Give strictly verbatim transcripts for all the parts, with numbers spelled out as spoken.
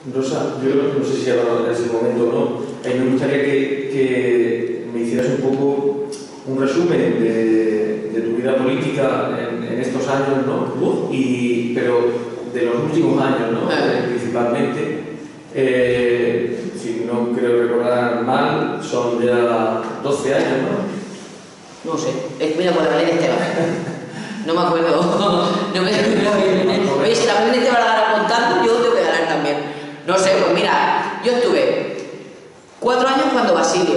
Rosa, yo creo que no sé si ahora es el momento o no. A mí me gustaría que, que me hicieras un poco un resumen de, de tu vida política en, en estos años, ¿no? Uh. Y, pero de los últimos años, ¿no? Eh, principalmente. Eh, si no creo recordar mal, son ya doce años, ¿no? No sé, es mira por la Belén Esteban. No me acuerdo. No me acuerdo. Oye, si la Belén Esteban la gana contando, yo te voy a ganar también. No sé, pues mira, yo estuve cuatro años cuando Basilio,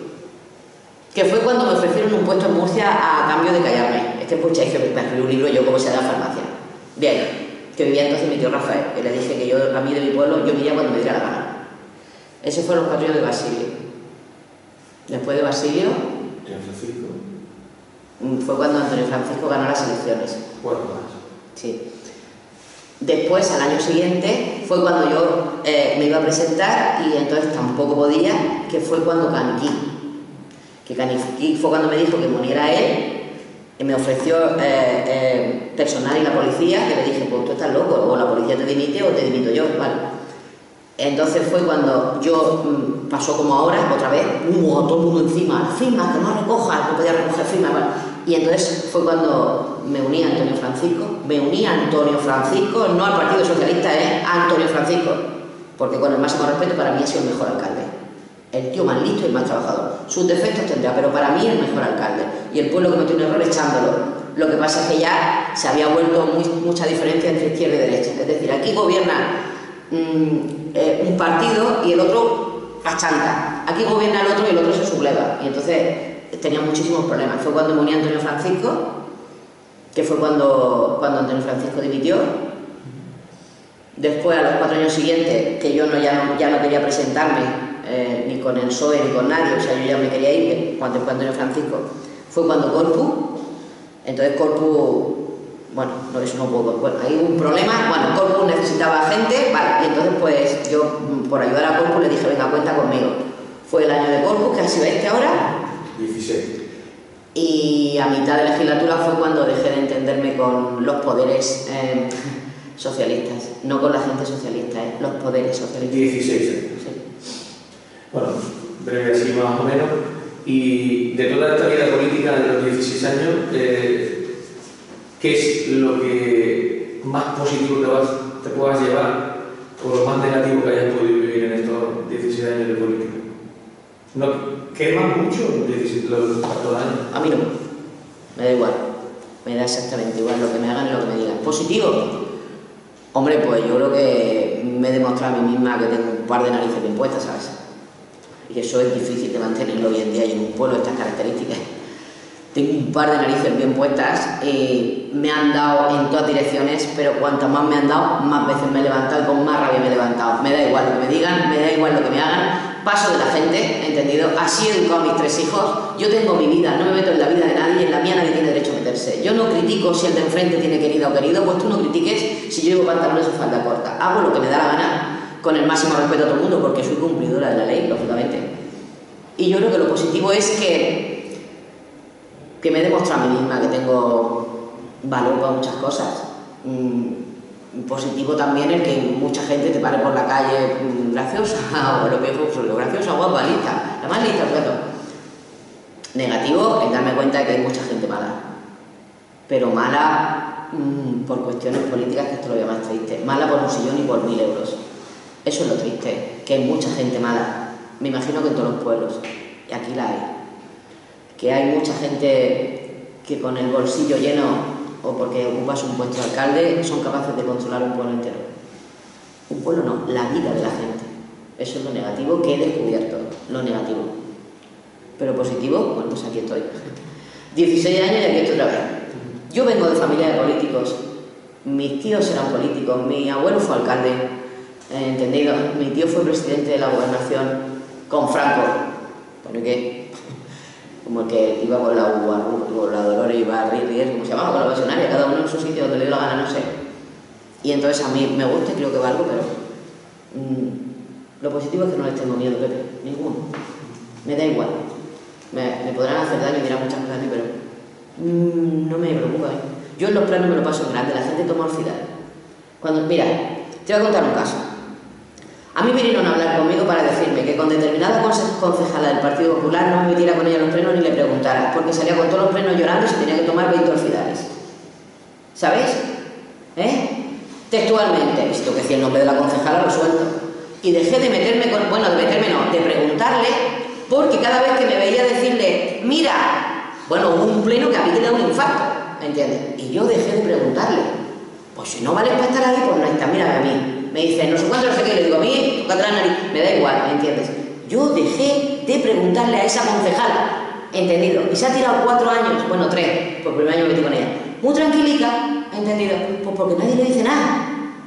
que fue cuando me ofrecieron un puesto en Murcia a cambio de callarme. Es que escucháis que me escribí un libro yo como se da farmacia. Bien, que vivía entonces mi tío Rafael, y le dije que yo, a mí de mi pueblo, yo me iría cuando me diera la gana. Esos fueron los cuatro años de Basilio. Después de Basilio, Antonio Francisco. fue cuando Antonio Francisco ganó las elecciones. Cuatro más. Sí. Después, al año siguiente, fue cuando yo eh, me iba a presentar y entonces tampoco podía, que fue cuando Caniquí. Que Caniquí fue cuando me dijo que muriera él, y me ofreció eh, eh, personal y la policía, que le dije, pues tú estás loco, o la policía te dimite o te dimito yo, vale. Entonces fue cuando yo, mmm, pasó como ahora, otra vez, uh, todo el mundo encima, firma, que no recojas, no podía recoger firma, vale. Y entonces fue cuando me uní a Antonio Francisco, me uní a Antonio Francisco, no al Partido Socialista, ¿eh? A Antonio Francisco, porque con el máximo respeto para mí ha sido el mejor alcalde. El tío más listo y más trabajador. Sus defectos tendrá, pero para mí el mejor alcalde. Y el pueblo cometió un error echándolo. Lo que pasa es que ya se había vuelto muy, mucha diferencia entre izquierda y derecha. Es decir, aquí gobierna mmm, eh, un partido y el otro achanta. Aquí gobierna el otro y el otro se subleva. Y entonces tenía muchísimos problemas. Fue cuando me uní a Antonio Francisco, que fue cuando, cuando Antonio Francisco dimitió. Después, a los cuatro años siguientes, que yo no, ya, no, ya no quería presentarme eh, ni con el P S O E ni con nadie, o sea, yo ya me quería ir, cuando fue Antonio Francisco, fue cuando Corpus, entonces Corpus, bueno, no, eso no puedo, bueno, hay un problema, bueno, Corpus necesitaba gente, vale, y entonces pues yo, por ayudar a Corpus, le dije, venga, cuenta conmigo. Fue el año de Corpus, que ha sido este ahora, dieciséis. Y a mitad de legislatura fue cuando dejé de entenderme con los poderes eh, socialistas, no con la gente socialista, eh, los poderes socialistas. dieciséis años. Sí. Bueno, breve así más o menos. Y de toda esta vida política de los dieciséis años, eh, ¿qué es lo que más positivo te, vas, te puedas llevar o lo más negativo que hayas podido vivir en estos dieciséis años de política? ¿No queman mucho los cuatro años? A mí no, me da igual, me da exactamente igual lo que me hagan y lo que me digan. ¿Positivo? Hombre, pues yo creo que me he demostrado a mí misma que tengo un par de narices bien puestas, ¿sabes? Y eso es difícil de mantenerlo hoy en día y en un pueblo de estas características. Tengo un par de narices bien puestas, y me han dado en todas direcciones, pero cuantas más me han dado, más veces me he levantado y con más rabia me he levantado. Me da igual lo que me digan, me da igual lo que me hagan, paso de la gente, ¿entendido? Así he educado a mis tres hijos, yo tengo mi vida, no me meto en la vida de nadie, en la mía nadie tiene derecho a meterse. Yo no critico si el de enfrente tiene querida o querido, pues tú no critiques si yo llevo pantalones o falda corta. Hago lo que me da la gana, con el máximo respeto a todo el mundo, porque soy cumplidora de la ley, lógicamente. Y yo creo que lo positivo es que, que me he demostrado a mí misma que tengo valor para muchas cosas. Mm, positivo también el que mucha gente te pare por la calle mm, graciosa, o lo que es graciosa, guapa, lista, la más lista, claro. Negativo el darme cuenta de que hay mucha gente mala, pero mala mmm, por cuestiones políticas, que esto lo voy a más triste, mala por un sillón y por mil euros. Eso es lo triste, que hay mucha gente mala, me imagino que en todos los pueblos, y aquí la hay, que hay mucha gente que con el bolsillo lleno o porque ocupas un puesto de alcalde son capaces de controlar un pueblo entero. Un pueblo no, la vida de la gente. Eso es lo negativo que he descubierto, lo negativo. Pero positivo, bueno, pues aquí estoy. dieciséis años y aquí estoy otra vez. Yo vengo de familia de políticos, mis tíos eran políticos, mi abuelo fue alcalde, eh, entendido, mi tío fue presidente de la gobernación con Franco, bueno, ¿qué? Como el que iba con la, con la Dolores y iba a rir, como se llamaba, con la pasionaria, cada uno en su sitio donde le dio la gana, no sé. Y entonces a mí me gusta y creo que valgo, pero mmm, lo positivo es que no les tengo miedo, Pepe, ninguno. Me da igual. Me, me podrán hacer daño y dirán muchas cosas a mí, pero mmm, no me preocupa. ¿eh? Yo en los planos me lo paso en grande, la gente toma orfidal. Cuando, mira, te voy a contar un caso. A mí vinieron a hablar conmigo para decirme que con determinada concejala del Partido Popular no me metiera con ella en los plenos ni le preguntara, porque salía con todos los plenos llorando y se tenía que tomar veinte orfidales. ¿Sabéis? ¿Eh? Textualmente, visto que decía el nombre de la concejala, lo suelto. Y dejé de meterme con... Bueno, de meterme no, de preguntarle, porque cada vez que me veía decirle, mira, bueno, hubo un pleno que a mí me da un infarto, ¿entiendes? Y yo dejé de preguntarle. Pues si no vale para estar ahí, pues no está, mírame a mí. Me dice, no sé cuánto, no sé qué, le digo, a mí, tócate la nariz, me da igual, ¿me entiendes? Yo dejé de preguntarle a esa concejala, ¿entendido? Y se ha tirado cuatro años, bueno, tres, por el primer año me metí con ella, muy tranquilica, ¿entendido? Pues porque nadie le dice nada.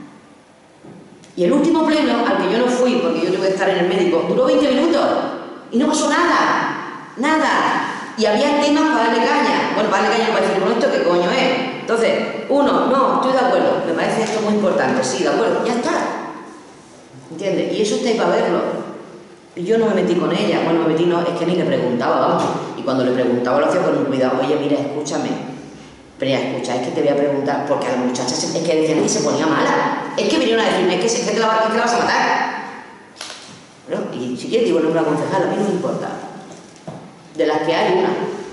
Y el último pleno, al que yo no fui, porque yo tuve que estar en el médico, duró veinte minutos, y no pasó nada, nada. Y había temas para darle caña. Bueno, para darle caña para decir, bueno, ¿esto qué coño es? Entonces, uno, no, estoy de acuerdo, me parece esto muy importante, sí, de acuerdo, ya está. ¿Entiendes? Y eso está ahí para verlo. Y yo no me metí con ella, bueno, me metí, no, es que ni le preguntaba, vamos. Y cuando le preguntaba lo hacía con un cuidado, oye, mira, escúchame. Pero ya, escucha, es que te voy a preguntar, porque a la muchacha es que decían que se ponía mala. Es que vinieron a decirme, es que, es que, te, la, es que la vas a matar. ¿No? Y si quieres digo, no, la concejala, a mí no me importa. De las que hay, una.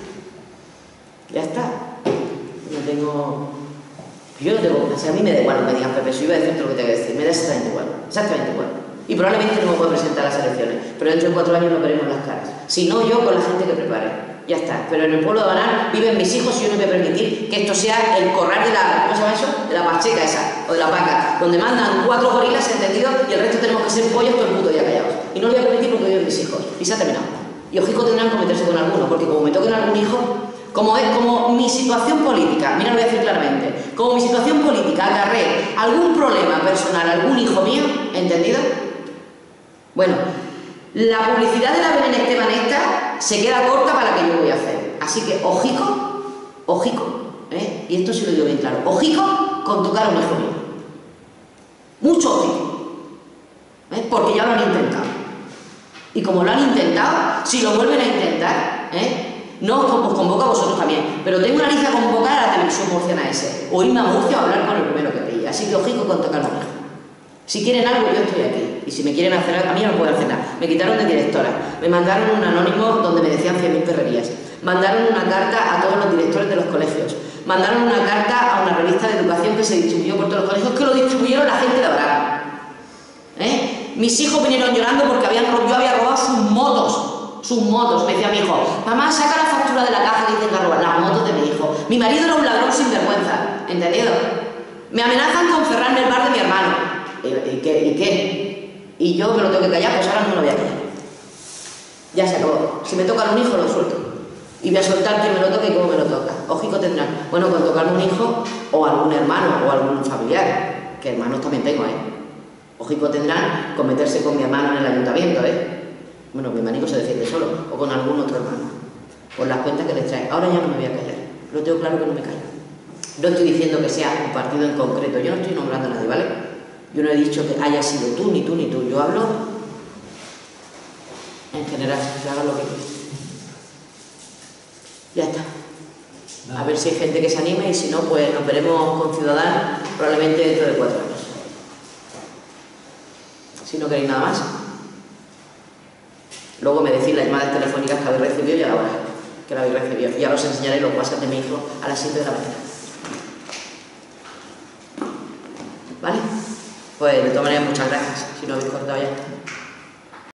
Ya está. No tengo... Yo no tengo... O sea, a mí me da igual, me digan, Pepe, si iba a decirte lo que te voy a decir, me da exactamente igual, exactamente igual. Y probablemente no me puedo presentar a las elecciones, pero dentro de cuatro años nos veremos las caras. Si no, yo con la gente que prepare. Ya está. Pero en el pueblo de Banal viven mis hijos y yo no voy a permitir que esto sea el corral de la... ¿Cómo se llama eso? De la pacheca esa, o de la vaca, donde mandan cuatro gorilas, ¿entendido? Y el resto tenemos que ser pollos todo el puto día callados. Y no lo voy a permitir porque viven mis hijos. Y se ha terminado. Y ojico tendrán que meterse con alguno, porque como me toquen algún hijo... Como es como mi situación política, mira, lo voy a decir claramente, como mi situación política agarré algún problema personal, algún hijo mío, ¿entendido? Bueno, la publicidad de la Belén Esteban esta se queda corta para la que yo voy a hacer. Así que, ojico, ojico, ¿eh? Y esto sí lo digo bien claro, ojico con tocar a un hijo mío. Mucho ojico, ¿eh? Porque ya lo han intentado. Y como lo han intentado, si lo vuelven a intentar, ¿eh? No os convoco a vosotros también, pero tengo una lista a convocar a la televisión murciana ese, o irme a Murcia a hablar con el primero que pille. Así que ojico con tocar a un hijo. Si quieren algo, yo estoy aquí. Y si me quieren hacer algo, a mí no me pueden hacer nada. Me quitaron de directora, me mandaron un anónimo donde me decían cien mil perrerías, mandaron una carta a todos los directores de los colegios, mandaron una carta a una revista de educación que se distribuyó por todos los colegios, que lo distribuyeron la gente de Abraham. ¿Eh? Mis hijos vinieron llorando porque habían, yo había robado sus motos. Sus motos, me decía mi hijo, mamá, saca la factura de la caja que dicen que robar las motos de mi hijo. Mi marido era un ladrón sin vergüenza, ¿entendido? Me amenazan con cerrarme el bar de mi hermano. ¿Y qué? ¿Y qué? Y yo me lo tengo que callar, pues ahora no me lo voy a callar. Ya se acabó. Si me tocan un hijo, lo suelto. Y voy a soltar que me lo toque y cómo me lo toca. Ojico tendrán. Bueno, con tocarme un hijo, o algún hermano, o algún familiar, que hermanos también tengo, ¿eh? Ojico tendrán con meterse con mi hermano en el ayuntamiento, ¿eh? Bueno, mi hermanito se defiende solo, o con algún otro hermano, por las cuentas que les trae. Ahora ya no me voy a callar, lo tengo claro que no me callo. No estoy diciendo que sea un partido en concreto, yo no estoy nombrando a nadie, ¿vale? Yo no he dicho que haya sido tú, ni tú, ni tú, yo hablo en general, que hagan lo que quieran. Ya está. A ver si hay gente que se anime y si no, pues nos veremos con Ciudadanos probablemente dentro de cuatro años. Si no queréis nada más. Luego me decís las llamadas telefónicas que habéis recibido y a la hora que la habéis recibido. Ya os enseñaré los WhatsApp de mi hijo a las siete de la mañana. ¿Vale? Pues de todas maneras, muchas gracias. Si no habéis cortado ya.